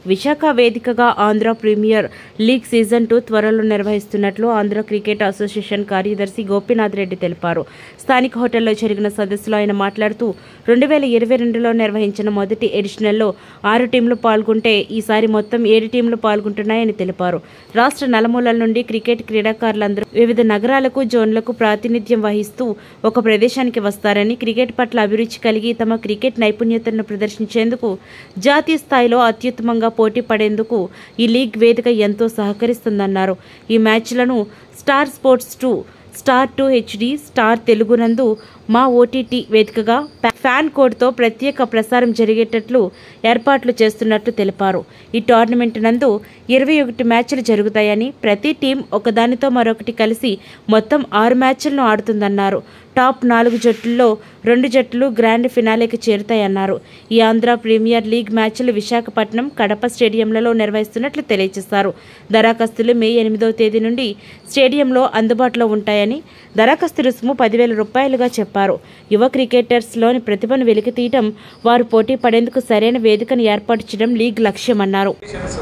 విశాఖ వేదికగా Andhra premier league season 2 త్వరలో నిర్వహిస్తున్నట్లు ఆంధ్ర క్రికెట్ అసోసియేషన్ కార్యదర్శి గోపీనాథ్ రెడ్డి తెలిపారు. స్థానిక హోటల్లో జరిగిన సదస్సులో ఆయన మాట్లాడుతూ 2022లో నిర్వహించిన మొదటి ఎడిషనల్లో 6 టీంలు పాల్గొంటే ఈసారి మొత్తం 7 టీంలు పాల్గొంటున్నాయని తెలిపారు. రాష్ట్ర నలుమూలల నుండి క్రికెట్ క్రీడాకారులందరూ వివిధ నగరాలకు, జోన్లకు ప్రాతినిధ్యం వహిస్తూ ఒక ప్రదేశానికి వస్తారని, క్రికెట్ పట్ల అభిరుచి కలిగి తమ క్రికెట్ నైపుణ్యతను ప్రదర్శించేందుకు జాతీయ స్థాయిలో అత్యుత్తమంగా పోటీ పడేందుకు ఈ లీగ్ వేదిక ఎంతో సహకరిస్తుందన్నారు. ఈ మ్యాచ్లను star sports 2, star 2 HD, star Telugu నందు మా OTT వేదికగా ఫ్యాన్ కోడ్తో ప్రత్యేక ప్రసారం జరిగేటట్లు ఏర్పాట్లు చేస్తున్నట్లు తెలిపారు. ఈ టోర్నమెంట్ నందు 21 మ్యాచ్లు జరుగుతాయని, ప్రతి టీం ఒకదానితో మరొకటి కలిసి మొత్తం 6 మ్యాచ్లను ఆడుతుందన్నారు. టాప్ 4 జట్టుల్లో 2 జట్లు గ్రాండ్ ఫినాలేకి చేరుతాయన్నారు. ఈ ఆంధ్ర ప్రీమియర్ లీగ్ మ్యాచ్లు విశాఖపట్నం, కడప స్టేడియంలలో నిర్వహిస్తున్నట్లు తెలియజేశారు. దరఖాస్తులు మే 8వ తేదీ నుండి స్టేడియంలో అందుబాటులో ఉంటాయని, దరఖాస్తు రుసుము 10,000 రూపాయలుగా చెప్పారు. యువ క్రికెటర్స్లోని ప్రతిభను వెలికితీయడం, వారు పోటీ పడేందుకు సరైన వేదికను ఏర్పాటు చేయడం లీగ్ లక్ష్యమన్నారు.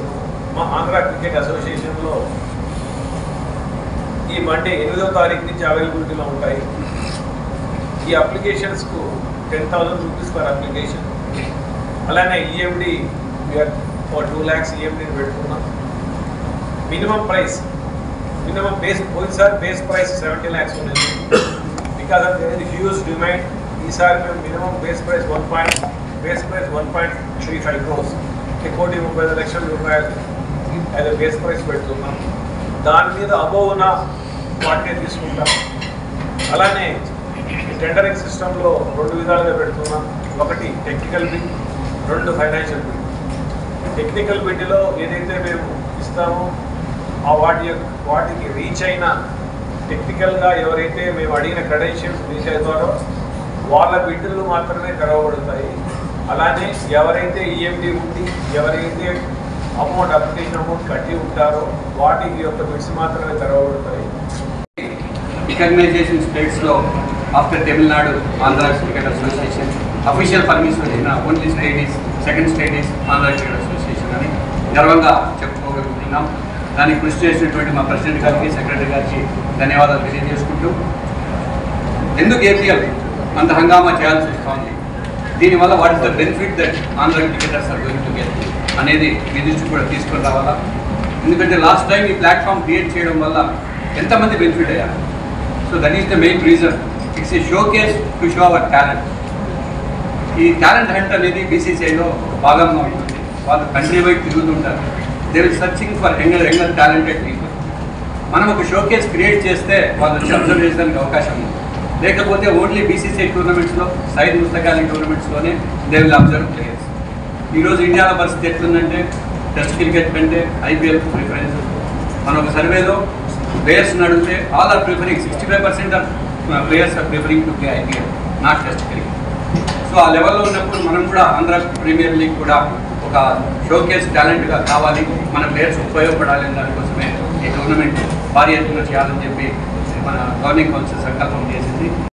ఈ మండే 8వ తారీఖు నుంచి అవైలబిలిటీలో ఉంటాయి. ఈ అప్లికేషన్స్కు 10,000 రూపీస్ పర్ అప్లికేషన్. అలానే EMD 2 lakhs EMDని పెట్టుకున్నాం. మినిమం బేస్ పోయినసారి బేస్ ప్రైస్ 70 lakhs ఉన్నది. Because of there is huge demand ఈసారి మేము మినిమం బేస్ ప్రైస్ 1.35 crores, 1,30,00,000 రూపాయలు అదే బేస్ ప్రైస్ పెడుతున్నాం. దాని మీద అబోవ్ ఉన్న వాటినే తీసుకుంటాం. అలానే టెండరింగ్ సిస్టంలో 2 విధాలుగా పెడుతున్నాం. ఒకటి technical bid, 2 financial bid. Technical బిడ్లో ఏదైతే మేము ఇస్తామో ఆ వాటికి రీచ్ అయిన టెక్నికల్గా ఎవరైతే మేము అడిగిన క్రెడెన్షియల్స్ రీచ్ అవుతారో వాళ్ళ బిడ్లు మాత్రమే తెరవబడతాయి. అలానే ఎవరైతే EMD ఉండి ఎవరైతే అప్లికేషన్ అమౌంట్ కట్టి ఉంటారో వాటికి యొక్క బిడ్స్ మాత్రమే తెరవబడతాయి. రికగ్నైజేషన్ స్టేట్స్లో after Tamil Nadu Andhra cricket association official permission వచ్చిన only state is second state is Andhra cricket association అని గర్వంగా చెప్పుకోగలుగుతున్నాం. దానికి కృషి చేసినటువంటి మా ప్రెసిడెంట్ గారికి, సెక్రటరీ గారికి ధన్యవాదాలు తెలియజేసుకుంటూ, ఎందుకు APL అంత హంగామా చేయాల్సి వస్తుంది, దీనివల్ల what is the benefit that Andhra cricketers are going to get అనేది మీ దృష్టి కూడా తీసుకొని రావాలా. ఎందుకంటే లాస్ట్ టైం ఈ ప్లాట్ఫామ్ క్రియేట్ చేయడం వల్ల ఎంతమంది బెనిఫిట్ అయ్యారు. So that is the main reason. It's a showcase to show our talent. ఈ టాలెంట్ హంట్ అనేది BCCIలో భాగంగా ఉంటుంది. వాళ్ళు కంట్రీ వైడ్ తిరుగుతుంటారు. They will searching for younger talented people. మనం ఒక షో కేస్ క్రియేట్ చేస్తే వాళ్ళు వచ్చి అబ్జర్వ్ చేసేదానికి అవకాశం ఉంది. లేకపోతే ఓన్లీ BCCI టోర్నమెంట్స్లో, సైద్ ముస్తకాలి టోర్నమెంట్స్లోనే దే విల్ అబ్జర్వ్ ప్లేయర్స్. ఈరోజు ఇండియాలో పరిస్థితి ఎట్లుందంటే టెస్ట్ క్రికెట్ కంటే IPL ప్రిఫరెన్స్. మనం ఒక సర్వేలో ప్లేయర్స్ని అడిగితే all are preferring 65% of players are preferring to play IPL, not test cricket. So ఆ లెవెల్లో ఉన్నప్పుడు మనం కూడా ఆంధ్ర ప్రీమియర్ లీగ్ కూడా ఒక షోకేస్ టాలెంట్గా కావాలి, మన ప్లేయర్స్ ఉపయోగపడాలి అనే దానికోసమే ఈ టోర్నమెంట్ భారీ ఎత్తున చేయాలని చెప్పి మన గవర్నింగ్ కౌన్సిల్ సంకల్పం చేసింది.